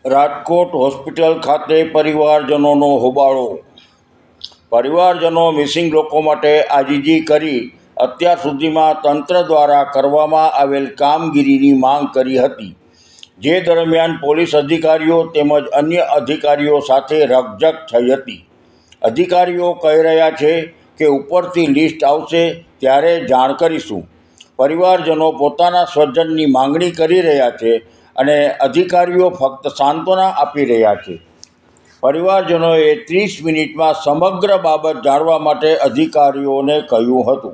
Rajkot hospital ખાતે પરિવારજનોનો હોબાળો। પરિવારજનો મિસિંગ લોકો માટે આજીજી કરી અત્યાર સુધીમાં તંત્ર દ્વારા કરવામાં આવેલ કામગીરીની માંગ કરી હતી, જે દરમિયાન પોલીસ અધિકારીઓ તેમજ અન્ય અધિકારીઓ સાથે રકઝક થઈ હતી। અધિકારીઓ કહી રહ્યા છે કે ઉપરથી લિસ્ટ આવશે ત્યારે જાણ કરીશું। પરિવારજનો પોતાના સ્વજનની માંગણી કરી રહ્યા છે અને અધિકારીઓ ફક્ત સાંત્વના આપી રહ્યા છે। પરિવારજનોએ 30 મિનિટમાં સમગ્ર બાબત જાણવા માટે અધિકારીઓને કહ્યું હતું।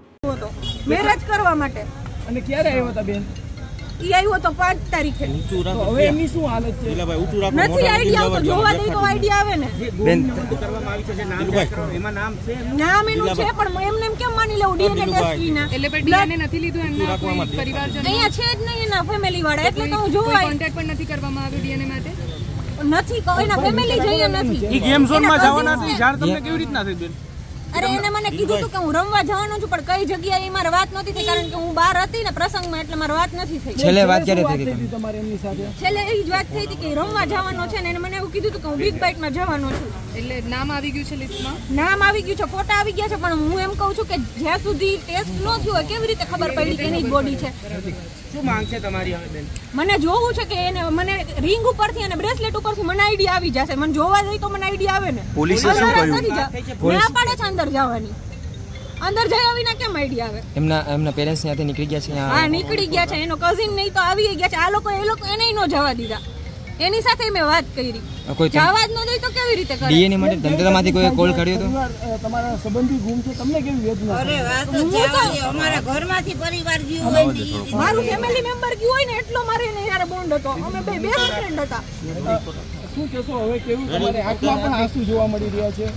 મેરેજ કરવા માટે અને ક્યારે આવ્યો હતા બેન? ઈ આવ્યો તો 5 તારીખે। હવે એની શું હાલત છે? નથી આઈડિયા આવતો, જોવા દે તો આઈડિયા આવે ને બેન કરવામાં આવી છે, નામ એમાં નામ છે, નામ એનું છે, પણ એમને એમ કેમ માની લેવું ડીએનએ ટેસ્ટ વિના? એટલે પણ ડીએનએ નથી લીધું એમના પરિવારજનો અહીંયા છે જ નહીં એના ફેમિલી વાળા, એટલે તો હું જોવા કોન્ટેક્ટ પણ નથી કરવામાં આવ્યો ડીએનએ માટે। નથી કોઈના ફેમિલી જઈએ નથી। ઈ ગેમ ઝોન માં જવાના છે, જાણ તમને કેવી રીતના થઈ બેન? અરે એને મને કીધું હતું કે હું રમવા જવાનો છું, પણ કઈ જગ્યાએ મારે વાત નહોતી થઈ, કારણ કે હું બહાર હતી ને પ્રસંગમાં, એટલે મારે વાત નથી થઈ। છેલ્લે વાત ક્યારે થઈ હતી તમારી એમની સાથે? છેલ્લે એ જ વાત થઈ હતી કે રમવા જવાનો છે ને એને મને એવું કીધું હતું કે હું બિગ બાઇટમાં જવાનો છું। એટલે નામ આવી ગયું છે લિસ્ટમાં? નામ આવી ગયું છે, ફોટા આવી ગયા છે, પણ હું એમ કહું છું કે જ્યાં સુધી ટેસ્ટ ન થયું હોય કેવી રીતે ખબર પડી કે એની જ બોડી છે? શું માંગ છે તમારી હવે બેન? મને જોવું છે કે એને મને રિંગ ઉપરથી અને બ્રેસલેટ ઉપરથી મને આઈડિયા આવી જશે। મને જોવા જઈ તો મને આઈડિયા આવે ને। પોલીસે શું કહ્યું? ના પાડે છે અંદર જવાની, અંદર જયા વિના કેમ આઈડિયા આવે? એમના પેરેન્ટ્સ ત્યાંથી નીકળી ગયા છે? હા, નીકળી ગયા છે, એનો કઝિન નહીં તો આવી ગયા છે। આ લોકો એને ન જવા દીધા, એની સાથે મેં વાત કરી, જવા જ ન દઈ તો કેવી રીતે કરે? ડીએનએ માટે તંત્રમાંથી કોઈ કોલ કર્યો તો? તમારા સંબંધી ગુમ છે, તમને કેવી વેદના? અરે વાત જ જવા દે, અમારા ઘરમાંથી પરિવાર ગયો હોય ને, મારું ફેમિલી મેમ્બર ગયું હોય ને એટલો મારે એને યાર બોન્ડ હતો, અમે બે બેસ્ટ ફ્રેન્ડ હતા। શું કહેશો હવે? કેવું તમારી આંખમાં પણ આંસુ જોવા મળી રહ્યા છે?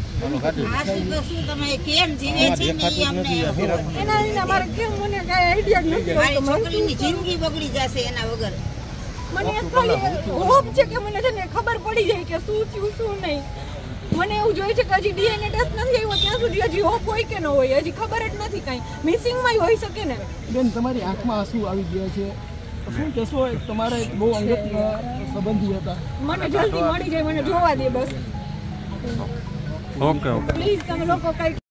આશી તો શું તમે કેમ જીવે છે ને ઈ અમને એના લીધે મારે કેમ મને કઈ આઈડિયા જ નથી મારી આવતો। છોકરીની જિંદગી બગડી જશે એના વગર। મને ખાલી હોપ છે કે મને છે ને ખબર પડી જાય કે શું થયું શું નહીં। મને એવું જોઈએ છે કે હજી ડીએનએ ટેસ્ટ નથી આવ્યો ત્યાં સુધી હજી હોપ હોય કે ન હોય, હજી ખબર જ નથી કાંઈ। મિસિંગમાં હોઈ શકે ને બેન, તમારી આંખમાં આંસુ આવી ગયા છે, શું કહેશો? તમારા એક બહુ અંગત સંબંધી હતા, મને જલ્દી મળી જાય, મને જોવા દે બસ। ઓકે પ્લીઝ તમે લોકો કઈ